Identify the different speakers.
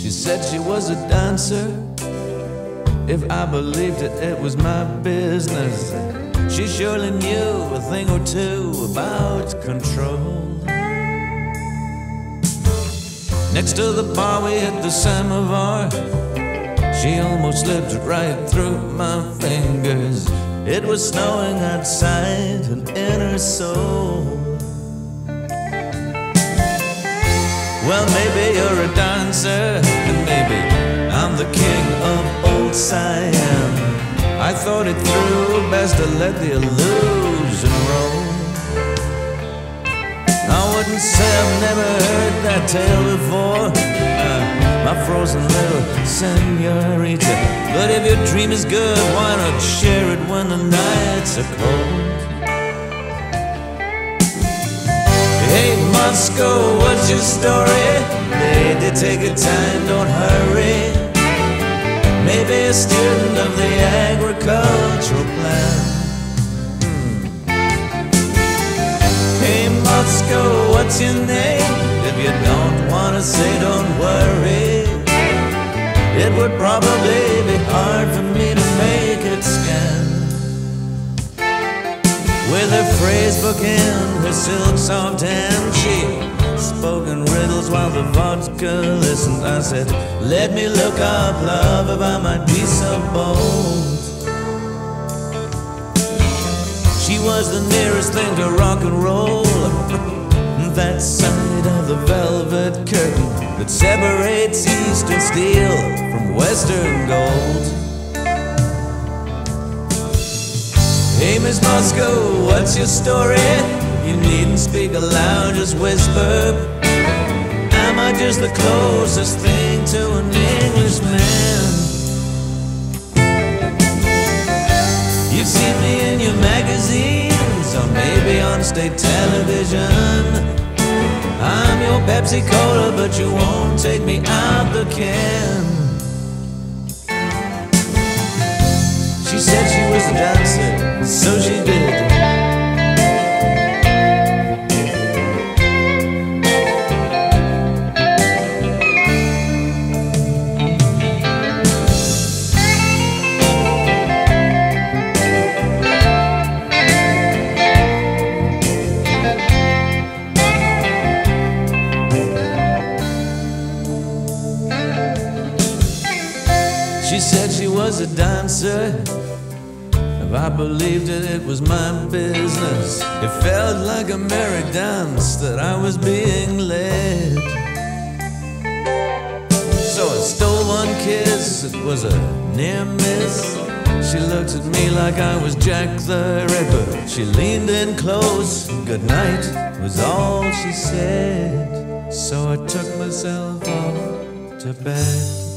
Speaker 1: She said she was a dancer. If I believed it, it was my business. She surely knew a thing or two about control. Next to the bar we hit the samovar. She almost slipped right through my fingers. It was snowing outside and in her soul. Well, maybe you're a dancer, and maybe I'm the king of old Siam. I thought it through, best to let the illusion roll. I wouldn't say I've never heard that tale before, my frozen little senorita. But if your dream is good, why not share it when the nights are cold? Hey Moscow, what's your story? Lady, take your time, don't hurry. Maybe a student of the agricultural plan. Hey Moscow, what's your name? If you don't want to say, don't worry. It would probably be hard for me to make it scan. With her phrase book in her silk soft hand, she spoke in riddles while the vodka listened. I said, let me look up love if I might be so bold. She was the nearest thing to rock and roll, that side of the velvet curtain that separates Eastern steel from Western gold. Hey Miss Moscow, what's your story? You needn't speak aloud, just whisper. Am I just the closest thing to an Englishman? You've seen me in your magazines, or maybe on state television. I'm your Pepsi Cola, but you won't take me out the can. She said she was a dancer, so she did. She said she was a dancer. If I believed it, it was my business. It felt like a merry dance that I was being led. So I stole one kiss, it was a near miss. She looked at me like I was Jack the Ripper. She leaned in close, good night was all she said. So I took myself off to bed.